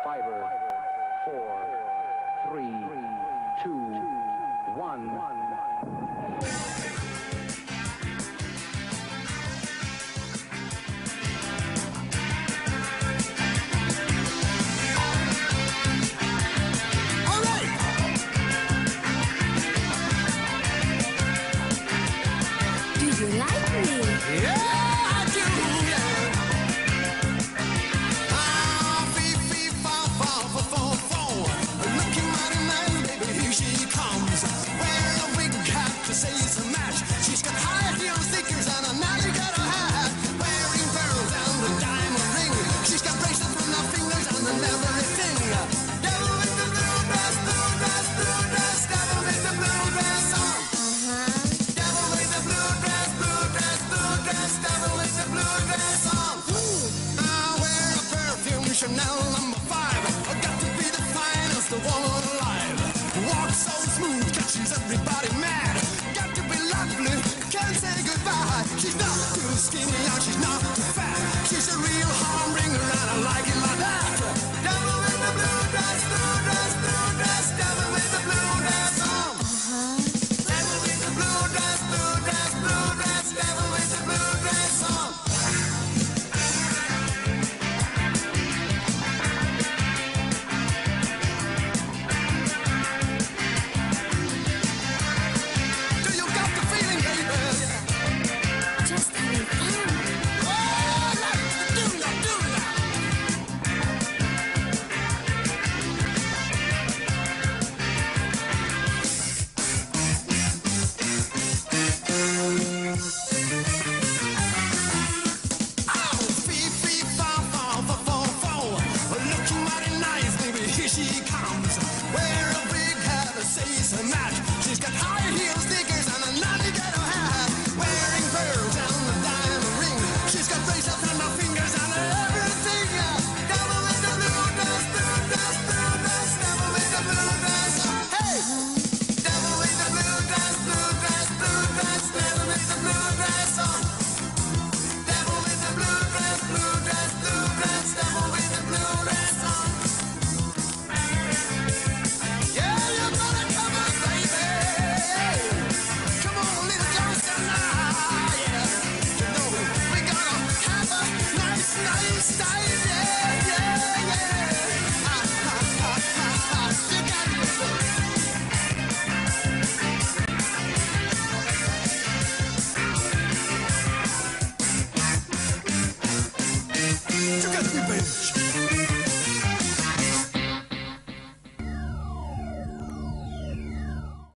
Chanel #5. I got to be the finest woman alive. Walk so smooth, catches everybody mad. Got to be lovely, can't say goodbye. She's not too skinny and she's not too fat. She's a real harm bringer and I like it like that. Devil with the blue dress, blue dress, blue dress. Devil with the blue dress on. Devil with the blue dress, blue dress, blue dress. Devil with the blue dress on. She comes, wear a big hat that says a match. She's got high heels, sneakers, and a nutty ghetto hat. Wearing pearls and a diamond ring. She's got bracelets on her feet.